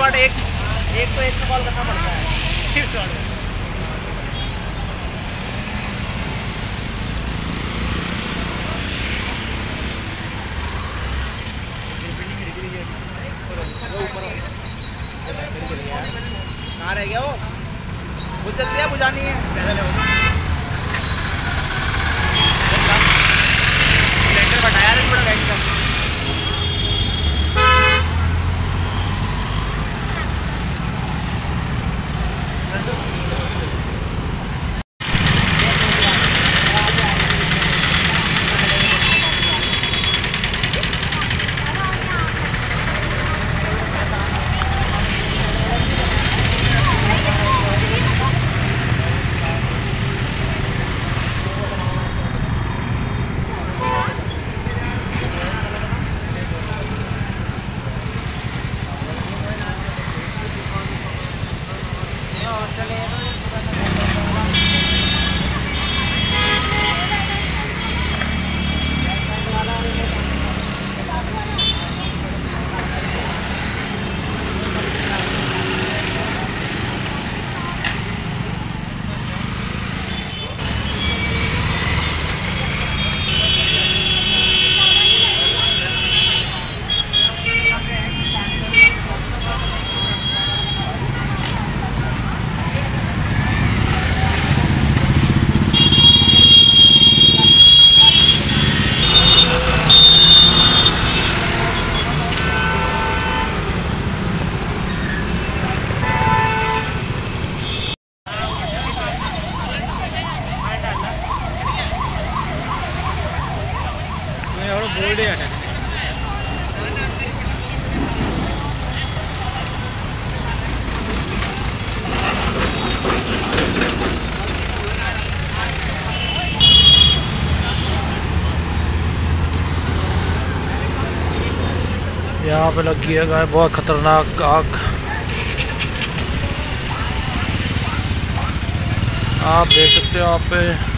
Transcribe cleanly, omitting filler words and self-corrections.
Shot एक तो एक में बॉल करना पड़ता है फिर शॉट। कहाँ रह गया वो जल्दी है बुझानी है। सिलेंडर बताया नहीं बड़ा गाइड का। यहाँ पे लगी है बहुत खतरनाक आग। आप देख सकते हो यहाँ पे